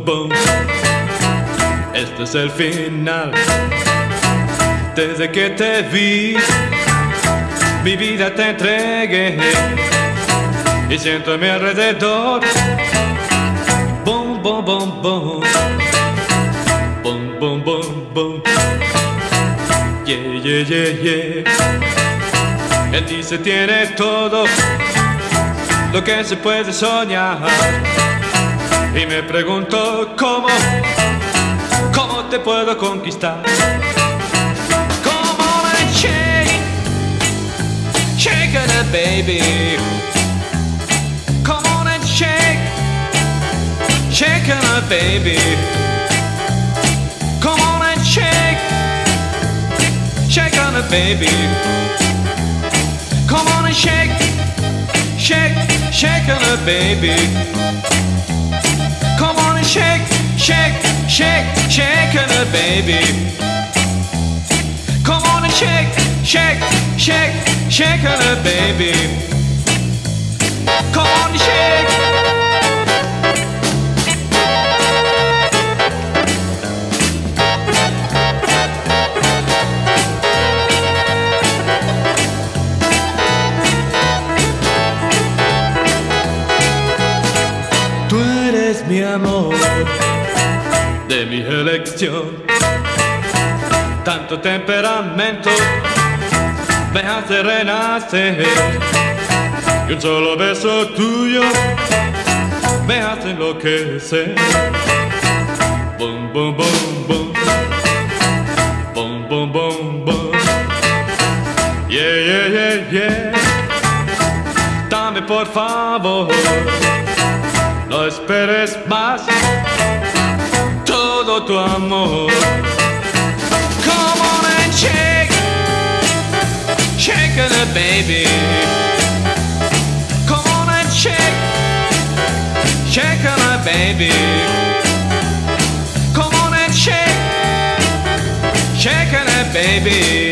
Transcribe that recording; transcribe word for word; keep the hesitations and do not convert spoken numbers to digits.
boom. Este es el final. Desde que te vi, mi vida te entregué y siento a mi alrededor. Boom, boom, boom, boom. Boom, boom, boom, boom. Yeah, yeah, yeah, yeah. En ti se tiene todo lo que se puede soñar. Y me pregunto cómo, cómo te puedo conquistar. Come on and shake, shake it, baby. Come on and shake, shake it, baby. Come on and shake, shake it, baby. Come on and shake, shake, shake it, baby. Come on and shake, shake, shake, shake it, baby. Come on and shake, shake, shake, shake it, baby. Come on and shake. Tú eres mi amor, de mi elección. Tanto temperamento me hace renacer, y un solo beso tuyo me hace enloquecer. Boom, boom, boom, boom. Boom, boom, boom, boom. Yeah, yeah, yeah, yeah. Dame por favor, no esperes más, todo tu amor. Come on and shake, shake it, baby. Come on and shake, shake it, baby. Come on and shake, shake it, baby.